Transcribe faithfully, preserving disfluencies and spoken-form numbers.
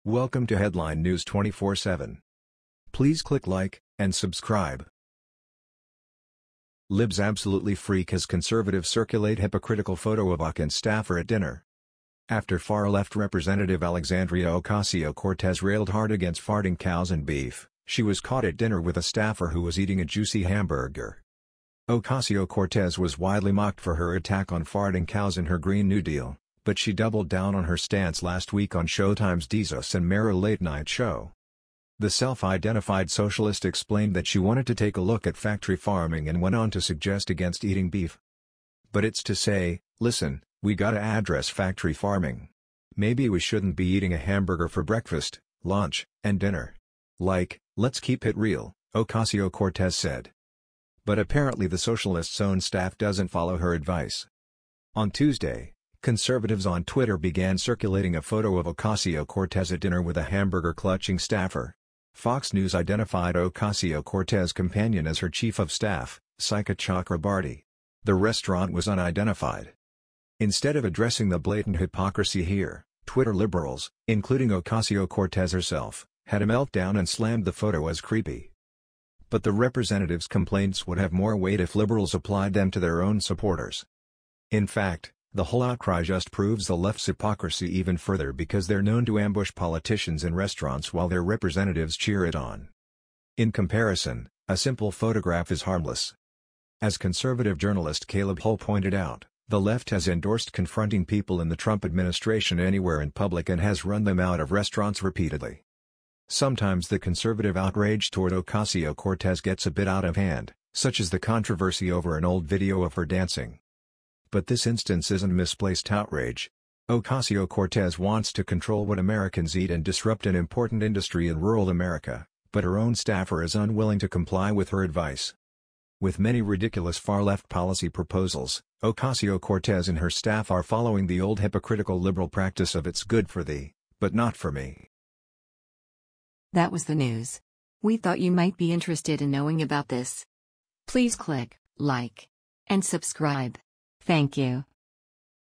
Welcome to Headline News twenty-four seven. Please click like and subscribe. Libs absolutely freak as conservatives circulate hypocritical photo of A O C and staffer at dinner. After far-left Representative Alexandria Ocasio-Cortez railed hard against farting cows and beef, she was caught at dinner with a staffer who was eating a juicy hamburger. Ocasio-Cortez was widely mocked for her attack on farting cows in her Green New Deal, but she doubled down on her stance last week on Showtime's Desus Mero late-night show. The self-identified socialist explained that she wanted to take a look at factory farming and went on to suggest against eating beef. But it's to say, listen, we gotta address factory farming. Maybe we shouldn't be eating a hamburger for breakfast, lunch, and dinner. Like, let's keep it real, Ocasio-Cortez said. But apparently the socialist's own staff doesn't follow her advice. On Tuesday, conservatives on Twitter began circulating a photo of Ocasio-Cortez at dinner with a hamburger-clutching staffer. Fox News identified Ocasio-Cortez's companion as her chief of staff, Sika Chakrabarty. The restaurant was unidentified. Instead of addressing the blatant hypocrisy here, Twitter liberals, including Ocasio-Cortez herself, had a meltdown and slammed the photo as creepy. But the representative's complaints would have more weight if liberals applied them to their own supporters. In fact, the whole outcry just proves the left's hypocrisy even further because they're known to ambush politicians in restaurants while their representatives cheer it on. In comparison, a simple photograph is harmless. As conservative journalist Caleb Hull pointed out, the left has endorsed confronting people in the Trump administration anywhere in public and has run them out of restaurants repeatedly. Sometimes the conservative outrage toward Ocasio-Cortez gets a bit out of hand, such as the controversy over an old video of her dancing. But this instance isn't misplaced outrage. Ocasio-Cortez wants to control what Americans eat and disrupt an important industry in rural America, but her own staffer is unwilling to comply with her advice. With many ridiculous far-left policy proposals, Ocasio-Cortez and her staff are following the old hypocritical liberal practice of "it's good for thee, but not for me." That was the news. We thought you might be interested in knowing about this. Please click like and subscribe. Thank you.